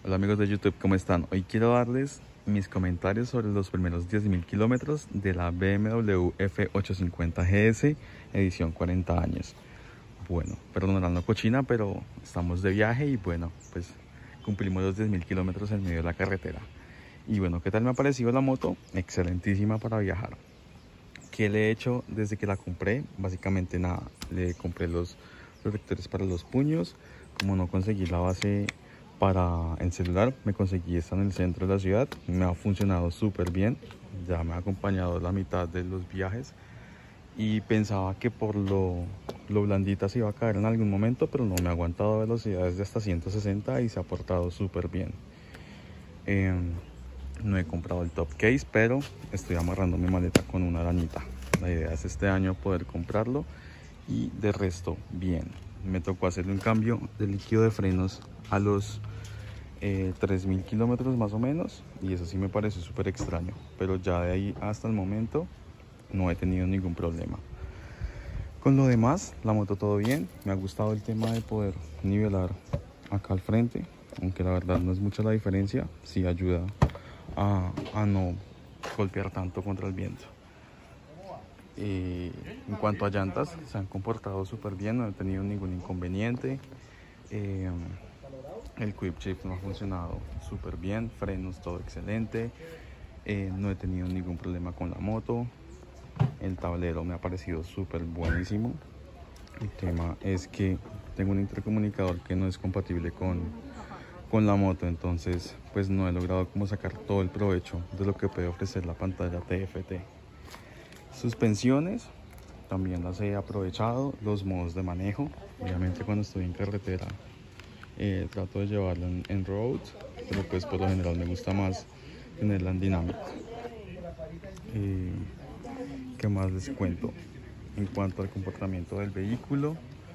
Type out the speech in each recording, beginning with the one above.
Hola amigos de YouTube, ¿cómo están? Hoy quiero darles mis comentarios sobre los primeros 10.000 kilómetros de la BMW F850 GS edición 40 años. Bueno, perdón la cochina, pero estamos de viaje y bueno, pues cumplimos los 10.000 kilómetros en medio de la carretera. Y bueno, ¿qué tal me ha parecido la moto? Excelentísima para viajar. ¿Qué le he hecho desde que la compré? Básicamente nada, le compré los protectores para los puños. Como no conseguí la base para el celular, me conseguí esta en el centro de la ciudad. Me ha funcionado súper bien, ya me ha acompañado la mitad de los viajes y pensaba que por lo blandita se iba a caer en algún momento, pero no, me ha aguantado velocidades de hasta 160 y se ha portado súper bien. No he comprado el top case, pero estoy amarrando mi maleta con una arañita. La idea es este año poder comprarlo y de resto bien. Me tocó hacerle un cambio de líquido de frenos a los 3.000 kilómetros más o menos, y eso sí me pareció súper extraño, pero ya de ahí hasta el momento no he tenido ningún problema. Con lo demás, la moto todo bien. Me ha gustado el tema de poder nivelar acá al frente, aunque la verdad no es mucha la diferencia, sí ayuda a no golpear tanto contra el viento. En cuanto a llantas, se han comportado súper bien, no he tenido ningún inconveniente. El quick shift no ha funcionado súper bien, frenos todo excelente. No he tenido ningún problema con la moto. El tablero me ha parecido súper buenísimo. El tema es que tengo un intercomunicador que no es compatible con la moto, entonces pues no he logrado como sacar todo el provecho de lo que puede ofrecer la pantalla TFT. Suspensiones también las he aprovechado, los modos de manejo, obviamente cuando estoy en carretera trato de llevarla en road, pero pues por lo general me gusta más tenerla en dinámico. ¿Qué más les cuento? En cuanto al comportamiento del vehículo,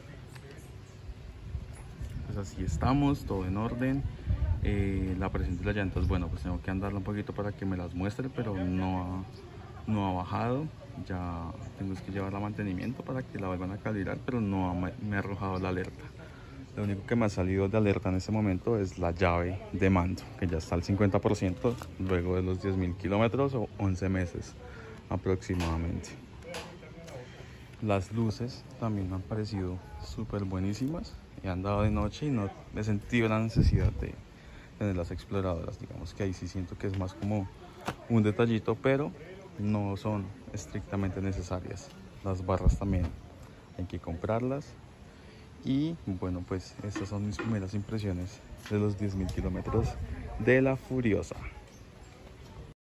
pues así estamos, todo en orden. La presión de las llantas, bueno, pues tengo que andarla un poquito para que me las muestre, pero no ha bajado. Ya tengo que llevarla a mantenimiento para que la vuelvan a calibrar, pero no me ha arrojado la alerta. Lo único que me ha salido de alerta en este momento es la llave de mando, que ya está al 50% luego de los 10.000 kilómetros o 11 meses aproximadamente. Las luces también me han parecido súper buenísimas. He andado de noche y no he sentido la necesidad de tener las exploradoras. Digamos que ahí sí siento que es más como un detallito, pero no son estrictamente necesarias. Las barras también hay que comprarlas. Y bueno, pues estas son mis primeras impresiones de los 10.000 kilómetros de la Furiosa.